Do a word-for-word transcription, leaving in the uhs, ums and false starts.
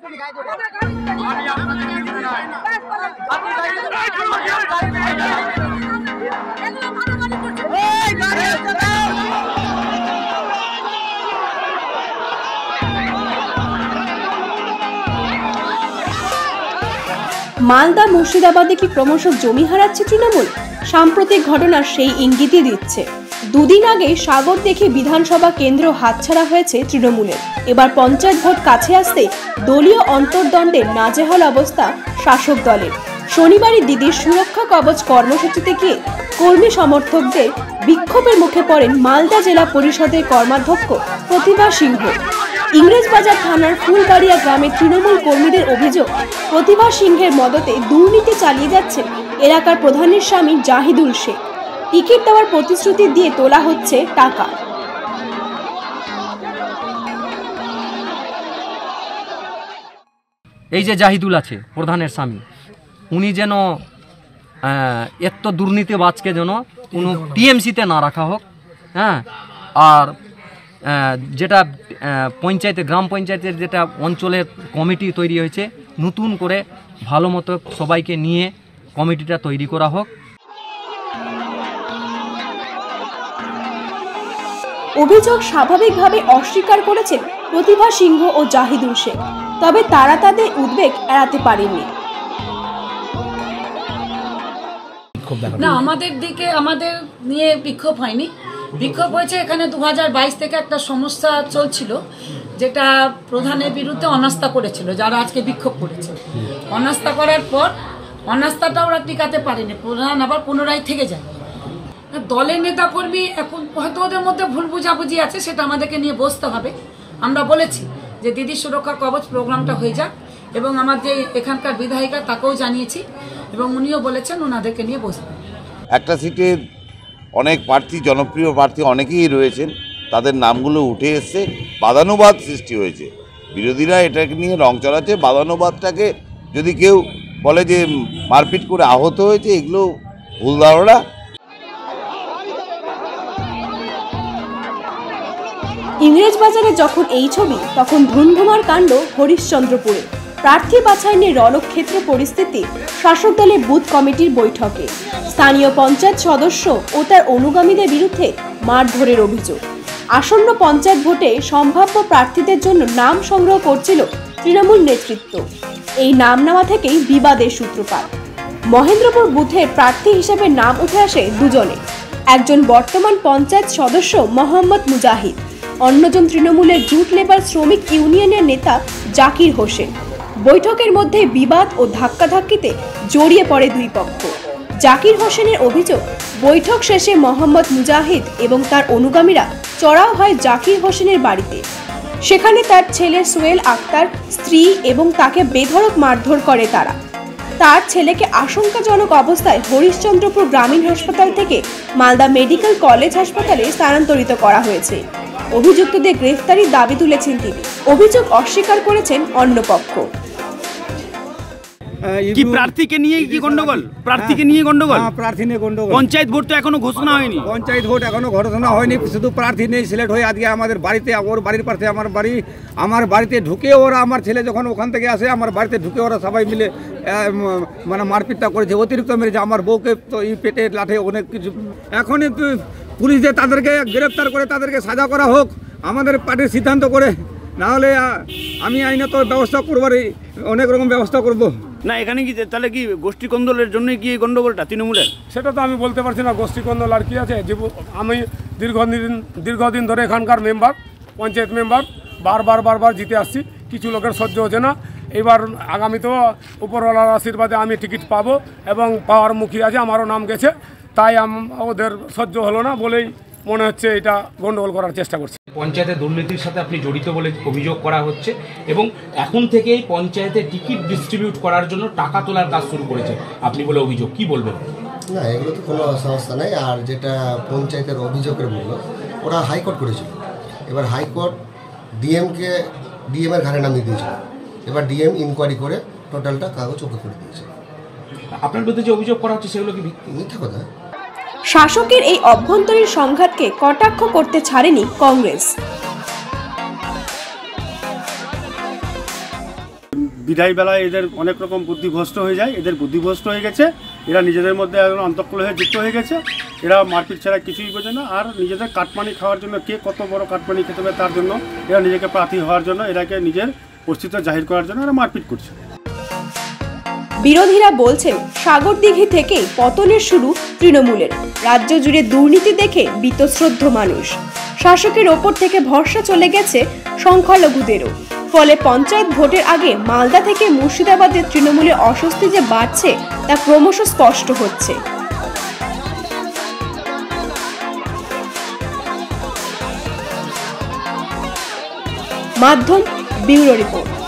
মালদা মুর্শিদাবাদে কি ক্রমশ জমি হারাচ্ছে তৃণমূল? সাম্প্রতিক ঘটনা সেই ইঙ্গিতই দিচ্ছে। দুদিন আগে সাগরদিঘি বিধানসভা কেন্দ্র হাতছাড়া হয়েছে তৃণমূলের। এবার পঞ্চায়েত ভোট কাছে আসতে দলীয় অন্তর্দ্বন্দ্বের নাজেহাল অবস্থা শাসক দলের। শনিবারই দিদির সুরক্ষা কবচ কর্মসূচিতে গিয়ে কর্মী সমর্থকদের বিক্ষোভের মুখে পড়েন মালদা জেলা পরিষদের কর্মাধ্যক্ষ প্রতিভা সিংহ। ইংরেজবাজার থানার ফুলবাড়িয়া গ্রামে তৃণমূল কর্মীদের অভিযোগ, প্রতিভা সিংহের মদতে দুর্নীতি চালিয়ে যাচ্ছেন এলাকার প্রধানের স্বামী জাহিদুল শেখ। টিকিট দেওয়ার প্রতিশ্রুতি দিয়ে তোলা হচ্ছে টাকা। এই যে জাহিদুল আছে প্রধানের স্বামী, উনি যেন এত দুর্নীতিবাজকে যেন কোনো টিএমসিতে না রাখা হোক। হ্যাঁ, আর যেটা পঞ্চায়েতে গ্রাম পঞ্চায়েতের যেটা অঞ্চলের কমিটি তৈরি হয়েছে, নতুন করে ভালো মতো সবাইকে নিয়ে কমিটিটা তৈরি করা হোক। অভিযোগ স্বাভাবিকভাবে অস্বীকার করেছেন প্রতিভা সিংহ ও জাহিদুল শেখ, তবে তারা তাদের উদ্বেগ এড়াতে পারেননি। না, আমাদের দিকে আমাদের নিয়ে বিক্ষোভ হয়নি। বিক্ষোভ হয়েছে এখানে দু হাজার বাইশ থেকে একটা সমস্যা চলছিল, যেটা প্রধানের বিরুদ্ধে অনাস্থা করেছিল যারা আজকে বিক্ষোভ করেছে। অনাস্থা করার পর অনাস্থাটা ওরা টিকাতে পারেনি, প্রধান আবার পুনরায় থেকে যায়। দলের নেতা কর্মী এখন হয়তো ওদের মধ্যে ভুল বুঝাবুঝি আছে, সেটা আমাদেরকে নিয়ে বসতে হবে। আমরা বলেছি যে দিদি সুরক্ষা কবচ প্রোগ্রামটা হয়ে যাক, এবং আমার যে এখানকার বিধায়িকা তাকেও জানিয়েছি, এবং উনিও বলেছেন ওনাদেরকে নিয়ে বসবেন। একটা সিটের অনেক প্রার্থী, জনপ্রিয় প্রার্থী অনেকেই রয়েছেন, তাদের নামগুলো উঠে এসছে, বাদানুবাদ সৃষ্টি হয়েছে। বিরোধীরা এটাকে নিয়ে রং চড়াচ্ছে। বাদানুবাদটাকে যদি কেউ বলে যে মারপিট করে আহত হয়েছে, এগুলো ভুল ধারণা। ইংরেজবাজারে যখন এই ছবি, তখন ধুমধুমার কাণ্ড হরিশ্চন্দ্রপুরে। প্রার্থী বাছাই নিয়ে রণক্ষেত্র পরিস্থিতি শাসক দলের বুথ কমিটির বৈঠকে। স্থানীয় পঞ্চায়েত সদস্য ও তার অনুগামীদের বিরুদ্ধে মারধরের অভিযোগ। আসন্ন পঞ্চায়েত ভোটে সম্ভাব্য প্রার্থীদের জন্য নাম সংগ্রহ করছিল তৃণমূল নেতৃত্ব। এই নাম নেওয়া থেকেই বিবাদের সূত্রপাত। মহেন্দ্রপুর বুথের প্রার্থী হিসেবে নাম উঠে আসে দুজনে। একজন বর্তমান পঞ্চায়েত সদস্য মোহাম্মদ মুজাহিদ, অন্যজন তৃণমূলের জুট লেবার শ্রমিক ইউনিয়নের নেতা জাকির হোসেন। বৈঠকের মধ্যে বিবাদ ও ধাক্কাধাক্কিতে জড়িয়ে পড়ে দুই পক্ষ। জাকির হোসেনের অভিযোগ, বৈঠক শেষে মোহাম্মদ মুজাহিদ এবং তার অনুগামীরা চড়াও হয় জাকির হোসেনের বাড়িতে। সেখানে তার ছেলে সোহেল আক্তার, স্ত্রী এবং তাকে বেধড়ক মারধর করে তারা। তার ছেলেকে আশঙ্কাজনক অবস্থায় হরিশ্চন্দ্রপুর গ্রামীণ হাসপাতাল থেকে মালদা মেডিকেল কলেজ হাসপাতালে স্থানান্তরিত করা হয়েছে। অভিযুক্তদের গ্রেফতারির দাবি তুলেছেন তিনি। অভিযোগ অস্বীকার করেছেন অন্য পক্ষ। কি প্রার্থীকে নিয়ে কি গন্ডগোল? প্রার্থীকে নিয়ে গন্ডগোল? প্রার্থী নিয়ে গন্ডগোল। পঞ্চায়েত ভোট তো এখনো ঘোষণা হয়নি। পঞ্চায়েত ভোট এখনো ঘোষণা হয়নি, শুধু প্রার্থী নেই সিলেক্ট হয়ে আজকে আমাদের বাড়িতে, ওর বাড়ির পাশে আমার বাড়ি, আমার বাড়িতে ঢুকে ওরা, আমার ছেলে যখন ওখান থেকে আসে আমার বাড়িতে ঢুকে ওরা সবাই মিলে মানে মারপিটটা করেছে, অতিরিক্ত মেরেছে। আমার বউকে তো এই পেটে লাঠে অনেক কিছু। এখনই পুলিশ যে তাদেরকে গ্রেপ্তার করে তাদেরকে সাজা করা হোক আমাদের পার্টির সিদ্ধান্ত করে, নাহলে আমি আইনত ব্যবস্থা করবার অনেক রকম ব্যবস্থা করব। না, এখানে কি তাহলে কি গোষ্ঠী কন্দলের জন্য কি এই গন্ডগোলটা তৃণমূলের? সেটা তো আমি বলতে পারছি না গোষ্ঠী কন্দল আর কি আছে। আমি দীর্ঘদিন দীর্ঘদিন ধরে এখানকার মেম্বার, পঞ্চায়েত মেম্বার, বারবার বারবার জিতে আসছি। কিছু লোকের সহ্য হচ্ছে না। এবার আগামীতেও উপরওয়ালার আশীর্বাদে আমি টিকিট পাবো এবং পাওয়ার মুখী আছে, আমারও নাম গেছে। তাই ওদের সহ্য হলো না বলেই মনে হচ্ছে এটা গন্ডগোল করার চেষ্টা করছে। পঞ্চায়েতের দুর্নীতির সাথে আপনি জড়িত বলে অভিযোগ করা হচ্ছে এবং এখন থেকেই পঞ্চায়েতে টিকিট ডিস্ট্রিবিউট করার জন্য টাকা তোলার কাজ শুরু করেছে আপনি বলে অভিযোগ, কি বলবেন? না, এগুলো তো কোনো সমস্যা নেই। আর যেটা পঞ্চায়েতের অভিযোগের মূল্য, ওরা হাইকোর্ট করেছিল। এবার হাইকোর্ট ডিএমকে ডিএমের ঘাড়ে নামিয়ে দিয়েছিল। এবার ডিএম ইনকোয়ারি করে টোটালটা কাগজ ওকে করে দিয়েছে। আপনার বিরুদ্ধে যে অভিযোগ করা হচ্ছে সেগুলো কি মিথ্যা কথা? শাসকের এই অভ্যন্তরীণ সংঘাতকে কটাক্ষ করতে ছাড়েনি কংগ্রেস। বিদায় বেলায় এদের অনেক রকম বুদ্ধিভ্রষ্ট হয়ে যায়। এদের বুদ্ধিভ্রষ্ট হয়ে গেছে, এরা নিজেদের মধ্যে অন্তঃকলহে যুক্ত হয়ে গেছে। এরা মারপিট ছাড়া কিছুই বোঝে না, আর নিজেদের কাটমানি খাওয়ার জন্য কে কত বড় কাটমানি খেতে হবে তার জন্য এরা নিজেকে প্রার্থী হওয়ার জন্য, এরাকে নিজের অস্তিত্ব জাহির করার জন্য এরা মারপিট করছে। বিরোধীরা বলছেন সাগরদিঘি থেকেই পতনের শুরু তৃণমূলের। রাজ্য জুড়ে দুর্নীতি দেখে বীতশ্রদ্ধ মানুষ, শাসকের ওপর থেকে ভরসা চলে গেছে সংখ্যালঘুদেরও। ফলে পঞ্চায়েত ভোটের আগে মালদা থেকে মুর্শিদাবাদের তৃণমূলের অস্বস্তি যে বাড়ছে তা ক্রমশ স্পষ্ট হচ্ছে। মাধ্যম ব্যুরো রিপোর্ট।